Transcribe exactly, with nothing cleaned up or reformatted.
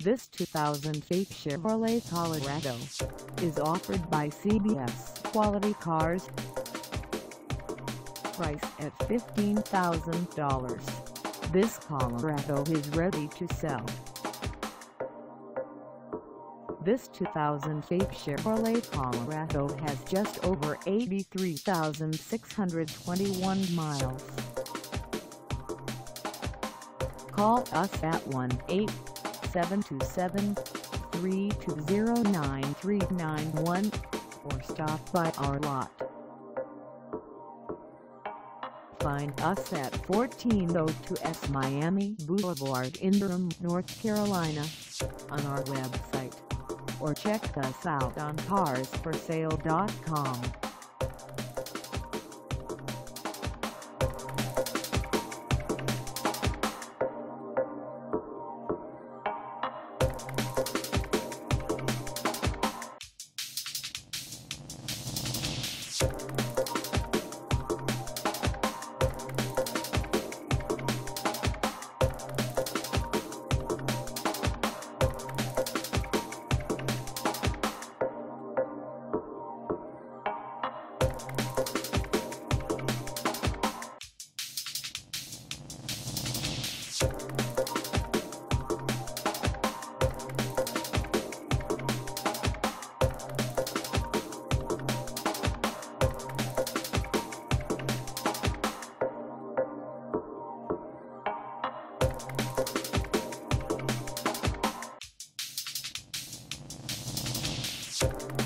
This two thousand eight Chevrolet Colorado is offered by C B S Quality Cars. Price at fifteen thousand dollars. This Colorado is ready to sell. This two thousand eight Chevrolet Colorado has just over eighty-three thousand six hundred twenty-one miles. Call us at one eight seven two seven, three two zero, nine three nine one or stop by our lot. Find us at fourteen oh two East Miami Boulevard in Durham, North Carolina, on our website, or check us out on cars for sale dot com. You